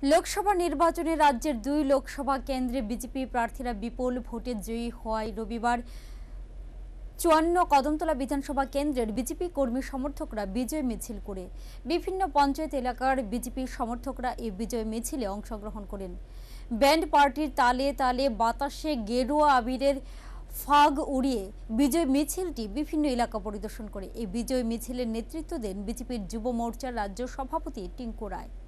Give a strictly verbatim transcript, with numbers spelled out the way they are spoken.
লোকসভা নির্বাচনে রাজ্যের দুই লোকসভা কেন্দ্রে বিজেপি প্রার্থীরা বিপুল ভোটে জয়ী হওয়ায় রবিবার চুয়ান্ন কদমতলা বিধানসভা কেন্দ্রের বিজেপি কর্মী সমর্থকরা বিজয় মিছিল করে বিভিন্ন পঞ্চায়েত এলাকার বিজেপি সমর্থকরা এই বিজয় মিছিলে অংশগ্রহণ করেন। ব্যান্ড পার্টির তালে তালে বাতাসে গেরুয়া আবিরের ফাগ উড়িয়ে বিজয় মিছিলটি বিভিন্ন এলাকা পরিদর্শন করে। এই বিজয় মিছিলের নেতৃত্ব দেন বিজেপির যুব মোর্চার রাজ্য সভাপতি টিঙ্কু রায়।